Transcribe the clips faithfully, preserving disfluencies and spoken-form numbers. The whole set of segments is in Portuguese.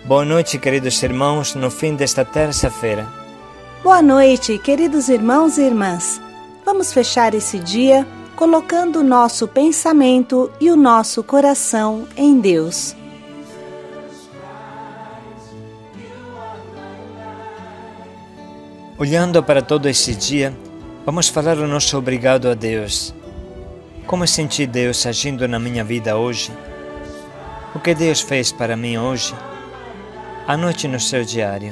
Boa noite, queridos irmãos, no fim desta terça-feira. Boa noite, queridos irmãos e irmãs. Vamos fechar esse dia colocando o nosso pensamento e o nosso coração em Deus. Olhando para todo esse dia, vamos falar o nosso obrigado a Deus. Como senti Deus agindo na minha vida hoje? O que Deus fez para mim hoje? Anote no seu diário.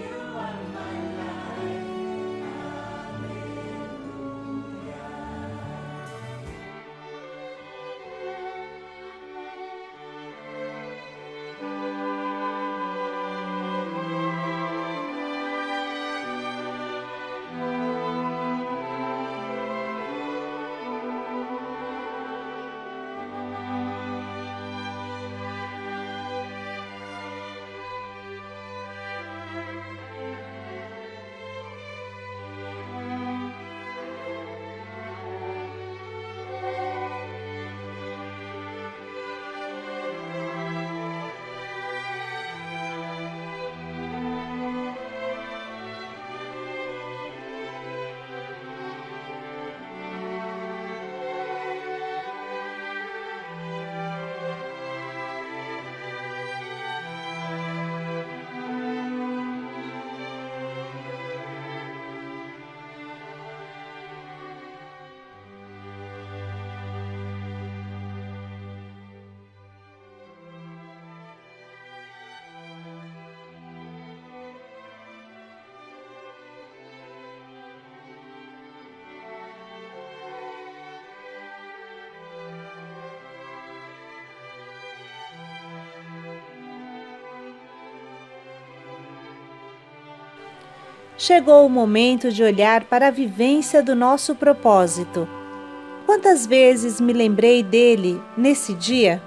Chegou o momento de olhar para a vivência do nosso propósito. Quantas vezes me lembrei dele nesse dia?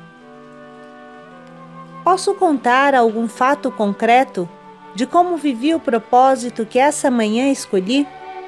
Posso contar algum fato concreto de como vivi o propósito que essa manhã escolhi?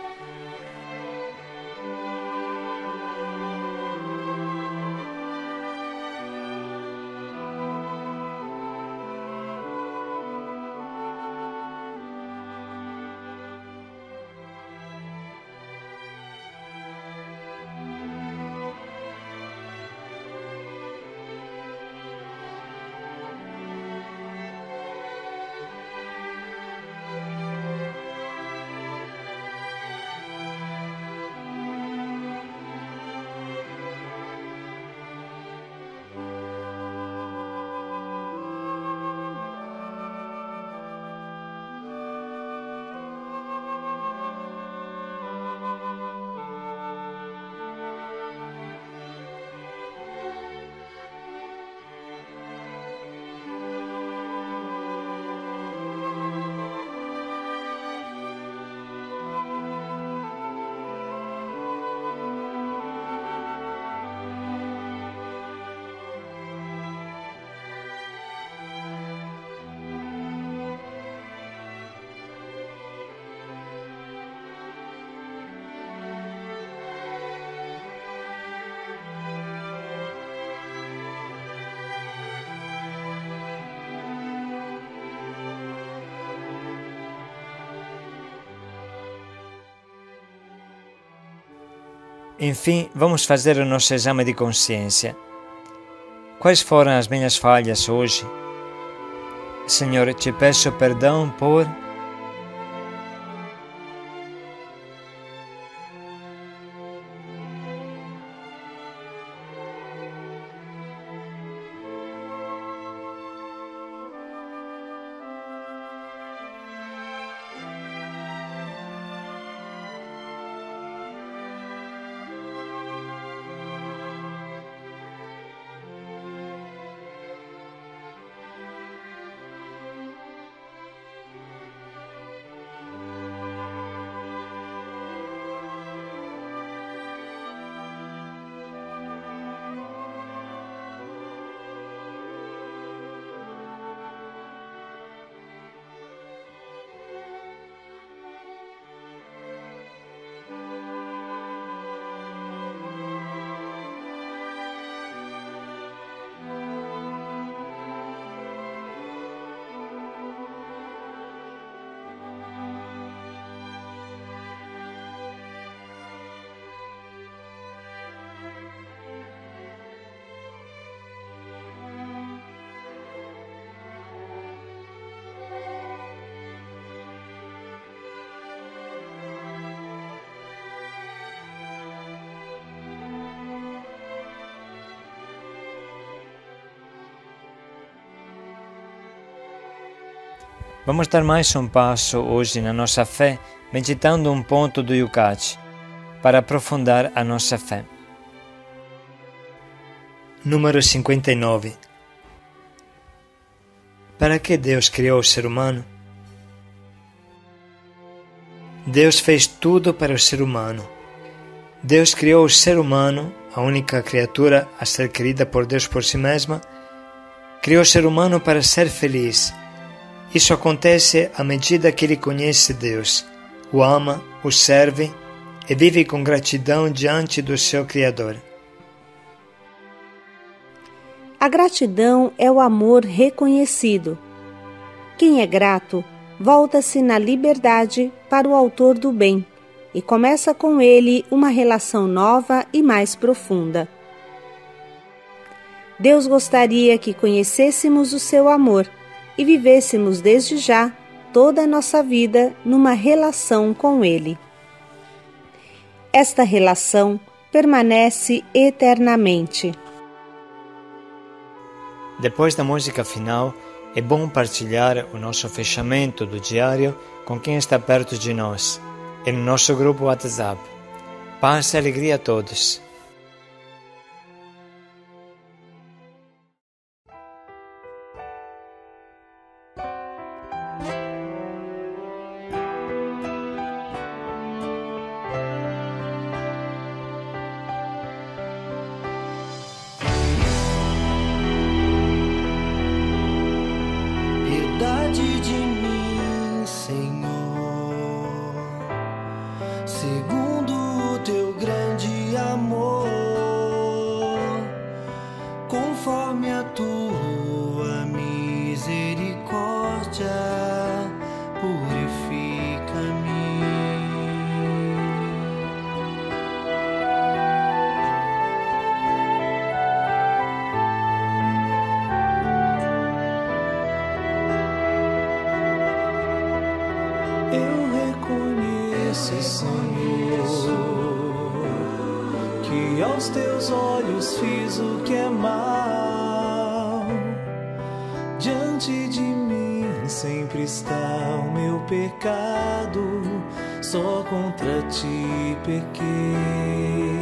Enfim, vamos fazer o nosso exame de consciência. Quais foram as minhas falhas hoje? Senhor, te peço perdão por... Vamos dar mais um passo hoje na nossa fé, meditando um ponto do Yucat, para aprofundar a nossa fé. Número cinquenta e nove. Para que Deus criou o ser humano? Deus fez tudo para o ser humano. Deus criou o ser humano, a única criatura a ser querida por Deus por si mesma, criou o ser humano para ser feliz. Isso acontece à medida que ele conhece Deus, o ama, o serve e vive com gratidão diante do seu Criador. A gratidão é o amor reconhecido. Quem é grato volta-se na liberdade para o autor do bem e começa com ele uma relação nova e mais profunda. Deus gostaria que conhecêssemos o seu amor e vivêssemos desde já toda a nossa vida numa relação com Ele. Esta relação permanece eternamente. Depois da música final, é bom partilhar o nosso fechamento do diário com quem está perto de nós, e no nosso grupo WhatsApp. Paz e alegria a todos. Piedade de mim, Senhor, segundo o teu grande amor, conforme a tua misericórdia, purifica-me. Eu reconheço, Senhor, que aos teus olhos fiz o que é mal. Diante de mim sempre está o meu pecado, só contra ti pequei.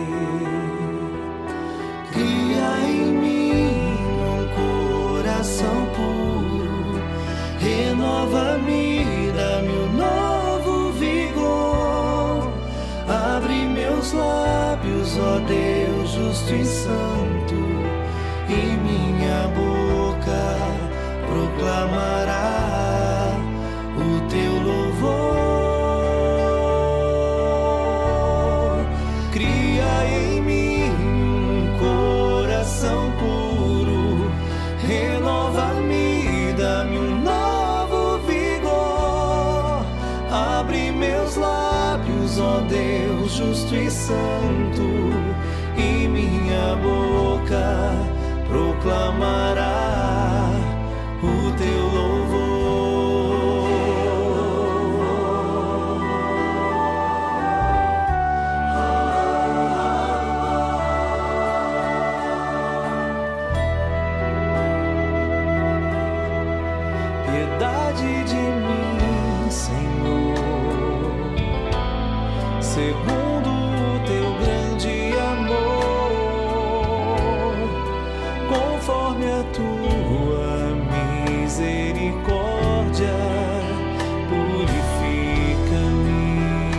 Cria em mim um coração puro, renova-me, dá-me um novo vigor. Abre meus lábios, ó Deus justo e santo, e minha boca proclamará o teu louvor. Cria em mim um coração puro, renova-me, dá-me um novo vigor. Abre meus lábios, ó Deus justo e santo, e minha boca proclamará o teu louvor. Piedade de mim, Senhor, segundo o teu grande amor, conforme a tua misericórdia, purifica-me.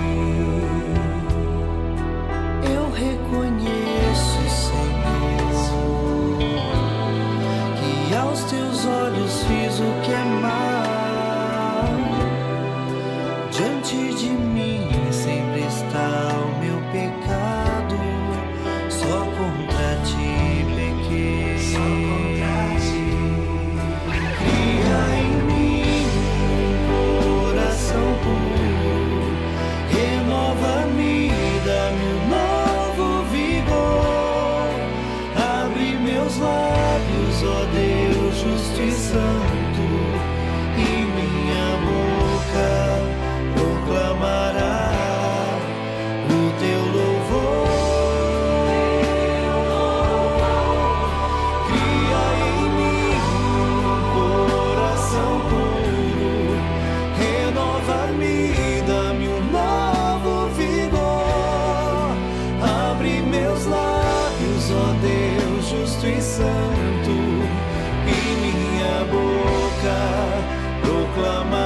Eu reconheço, Senhor, que aos teus olhos fiz o que é mal. Diante de mim sempre está o meu pecado, só contra ti pequei. Cria em mim um coração puro, renova-me, dá-me um novo vigor. Abre meus lábios, ó Deus justo e santo, e minha boca proclamará o teu louvor. Santo, e minha boca proclamar